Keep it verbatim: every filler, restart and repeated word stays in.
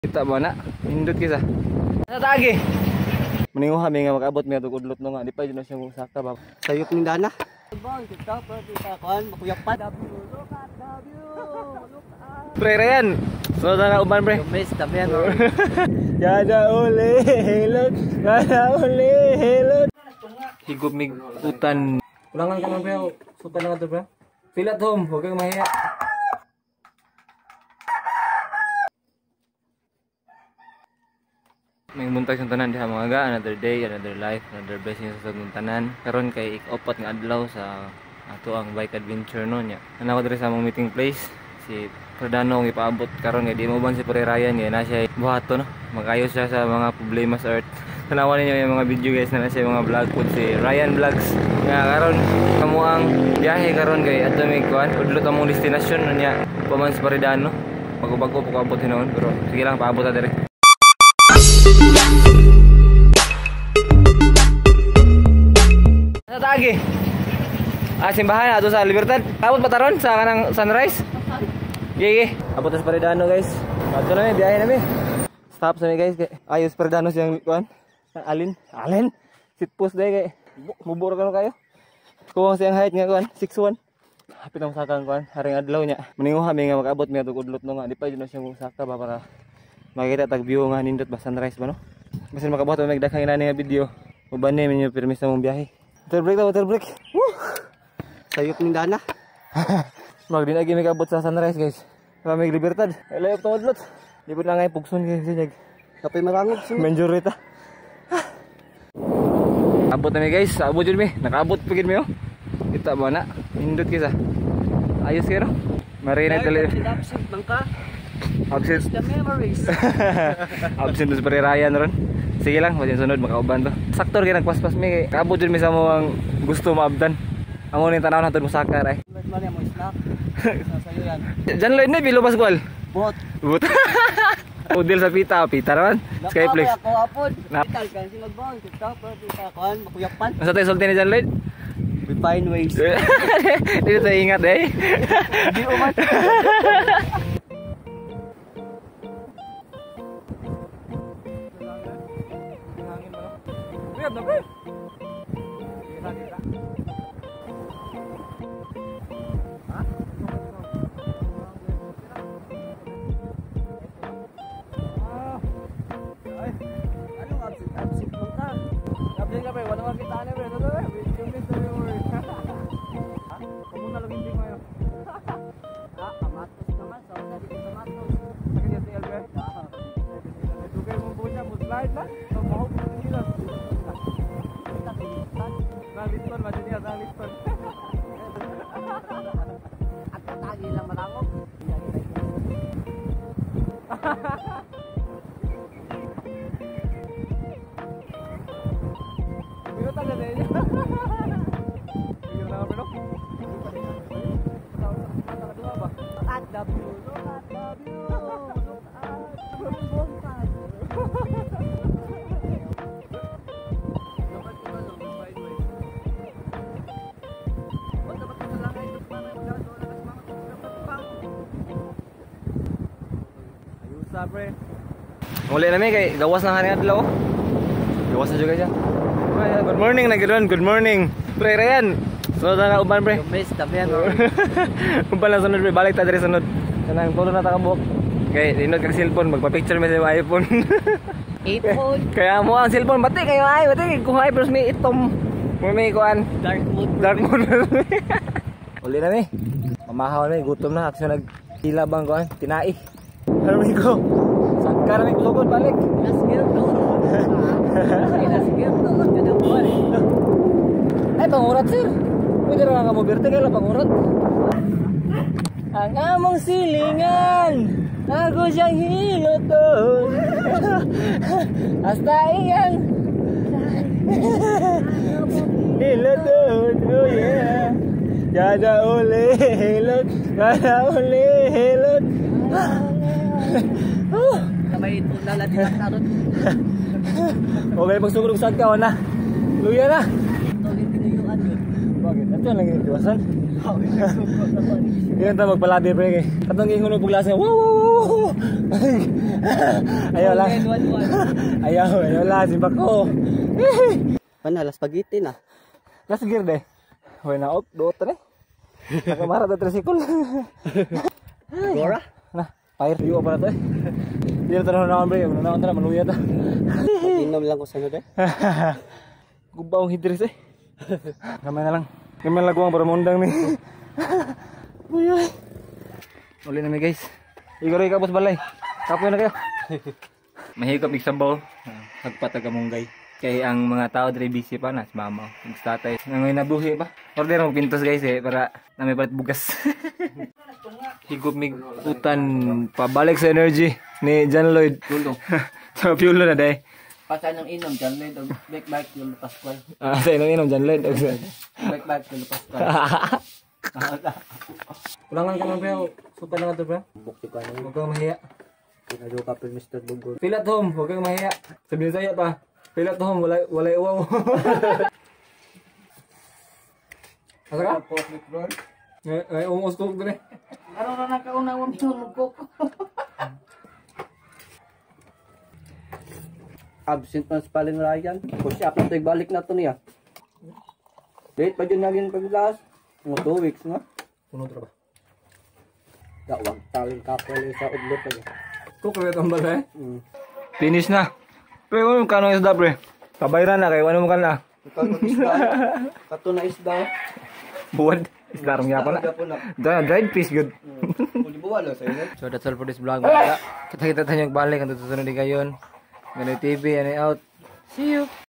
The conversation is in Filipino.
Kita ba na? Hindot kisa. Sa tagi. Maningo kami nga mag-abot mi atog udlot no nga. Di pa yun na siya mong saka ba. Sayop ni dana. Pre Ryan. So na uban pre. Miss tabihan. Yada uli helot. Yada uli helot. Higop mig utan. Ulangan ka man pre. Suka na to pre. Feel at home, huwag kang mahiya. May muntag sa tanan diha mga ga, another day, another life, another blessing sa sagong tanan. Karon kay ik-opat nga adlaw sa ato ang bike adventure no nya. Ana ko diri sa among meeting place si Perdano ang ipaabot karon kay di mo ban si Pre Ryan kay na siya buhato no. Magayos siya sa mga problema sa earth. Tanawan ninyo yung mga video guys na siya mga vlog pud si Ryan Vlogs. Nga karon kamo ang biyahe karon kay adto mi kuan udlot among destination no nya. Paman si Perdano. Bago-bago po kaabot hinuon pero sige lang paabot ta diri. Sa tagi. Ah, simbahan ato sa Libertad. Abot pataron sa kanang sunrise. Gigi. Abot sa Perdano guys. Ato na mi biyahe na mi. Stop sa mi guys kay ayos Perdano siyang kuan. Alin? Alin? Sit post day kay mubur ka no kayo. Kuwang siyang height nga kuan six one. Hapit ang sakang kuan haring adlaw nya. Maningo kami nga mag-abot mi atog udlot no nga. Di pa yun na siya mong saka ba para makita tag view nga nindot ba sunrise ba no. Basin makabuhat ang nagdaghang inani nga video. Uban ni minyo permis na mong biyahe. Water break ta, water break. Woo! Sayop ni dana. Mag din agi makabot sa sunrise guys. Sa may Libertad. Layop tong udlot. Di pud na ngay pugson kay sinyag. Kapay marangog sunod. Menjurita. Abot na mi guys, abot jud mi. Nakaabot pagid mi oh. Kita ba na? Hindot kisa. Ayos kay no. Marinate dali. Absent man ka. Absent. The memories. Absent sa Pre Ryan ron. Sige lang, masin sunod makauban to. Saktor kay nagpaspas mi. Kaabot jud mi sa mo ang gusto maabdan. Amo ni tanaw naton mo sakar ay. Mali mo snack. Sasayo yan. Jan Lloyd ni bilo baskwal. Bot. But. Udil sa pita, pita ron. Skyflex. Ako apod. Vital kan si magbaon TikTok pero kita kan makuyapan. Asa tay sulti ni Jan Lloyd? We find ways. Dito tayo ingat eh. Di umat. Lihat na pre. Pre. Muli na mi kay gawas na haring adlaw. Gawas na juga siya. Good morning na gidon. Good morning. Pre Ryan. Sunod na uban pre. Miss tabihan. Uban lang sunod pre. Balik ta diri sunod. Kanang tulo na ta ka buok. Kay dinod kag cellphone magpa-picture mi sa iPhone. iPhone. Kaya mo ang cellphone bati kayo ay bati kung ay pero may itom. May kuan Dark mode. Dark mode. Uli na mi. Pamahaw na gutom na aksyon nag hila bang kuan tinai. Amigo. Sakar mi kusugod balik. Last gear to. Last gear to. Kada buwan. Ay pangurat sir. Pwede ra nga mo berte kay la pangurat. Ang among silingan. Ako siyang hiloton. Hasta iyang hiloton. Oh yeah. Yada uli hilot. Yada uli hilot. Kamay ito lalatihan tarot. Okay, magsugod sa ka na. Luya na. Ito din pinayuan yun. Bakit? Ito lang yung iwasan. Yan ta magpalabi pre kay. Katong gingon og puglasan. Wow wow wow. Ayaw lang. Ayaw, ayaw lang. Simba ko. Panala spaghetti na. Last gear deh. Hoy na out. Doot na eh. Nakamara na tricycle. Gora? Nah, fire. Iyo pa na to eh. Hindi na tanong na bre. Ano na maluya ta. Inom lang ko sa nade. Gubaong hidris eh. Kamay na lang. Kamay lang ko para mundang ni. Uy. Uli na mi guys. Igor ka boss balay. Kapoy na kayo. Mahigop mig sabaw. Nagpatag munggay. Kay ang mga tao diri busy pa na, si mama, nagstatay. Nangoy na buhi pa. Order mo pintos guys eh para na may balit bugas. Higop mig utan pabalik sa energy ni John Lloyd. Tulong. Sa piulo na day. Pasay ng inom, John Lloyd, o back back yung Pascual. Ah, sa inom inom John Lloyd. Back back yung Pascual. Ulangan ka man pero supa na to bro. Bukti ka na yun. Huwag kang mahiya. Pinalo ka pa mister Bugor. Pilat home, huwag kang mahiya. Sabihin saya pa. Pilat home, wala wala uwaw. Asa ka? Ngay ngay umos ko dire. Ano na nakauna mo yung ko? Absent man sa paling Ryan. Push up na ito, balik na ito niya. Date pa dyan naging paglas. Mga two weeks na. Puno tra ba? Gawang taling kapal sa udlot pa niya. Ko kaya tambal eh. Mm. Finish na. Pre, ano kano isda pre? Pabayran na kay ano mo kan na. Ikaw na isda. Kato na isda. Buwad. Isda rong yapa na. Dry dried fish good. Uli buwalo sa iyo. So that's all for this vlog mga. Kita-kita tayo balik ang tutunan di kayon. Ganun T V, ano out. See you.